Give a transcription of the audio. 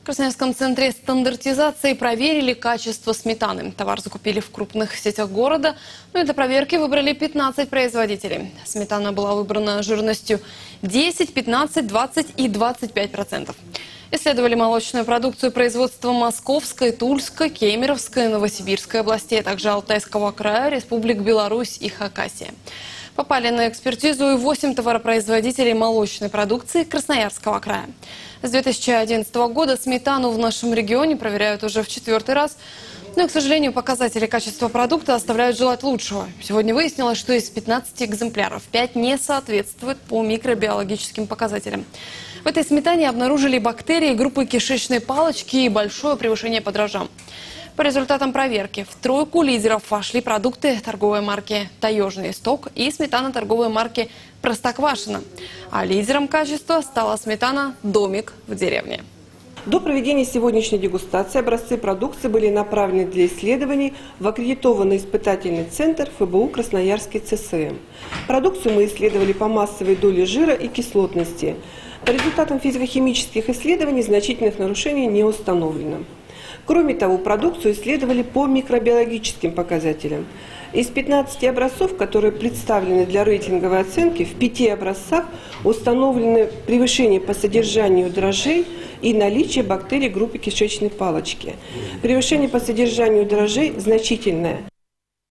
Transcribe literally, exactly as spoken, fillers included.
В Красноярском центре стандартизации проверили качество сметаны. Товар закупили в крупных сетях города, но для проверки выбрали пятнадцать производителей. Сметана была выбрана жирностью десять, пятнадцать, двадцать и двадцать пять процентов. Исследовали молочную продукцию производства Московской, Тульской, Кемеровской, Новосибирской областей, а также Алтайского края, Республик Беларусь и Хакасия. Попали на экспертизу и восемь товаропроизводителей молочной продукции Красноярского края. С две тысячи одиннадцатого года сметану в нашем регионе проверяют уже в четвертый раз. Но, к сожалению, показатели качества продукта оставляют желать лучшего. Сегодня выяснилось, что из пятнадцати экземпляров пять не соответствует по микробиологическим показателям. В этой сметане обнаружили бактерии группы кишечной палочки и большое превышение по дрожжам. По результатам проверки в тройку лидеров вошли продукты торговой марки «Таежный исток» и сметана торговой марки «Простоквашино». А лидером качества стала сметана «Домик в деревне». До проведения сегодняшней дегустации образцы продукции были направлены для исследований в аккредитованный испытательный центр эф бэ у «Красноярский цэ эс эм». Продукцию мы исследовали по массовой доле жира и кислотности. По результатам физико-химических исследований значительных нарушений не установлено. Кроме того, продукцию исследовали по микробиологическим показателям. Из пятнадцати образцов, которые представлены для рейтинговой оценки, в пяти образцах установлены превышение по содержанию дрожжей и наличие бактерий группы кишечной палочки. Превышение по содержанию дрожжей значительное.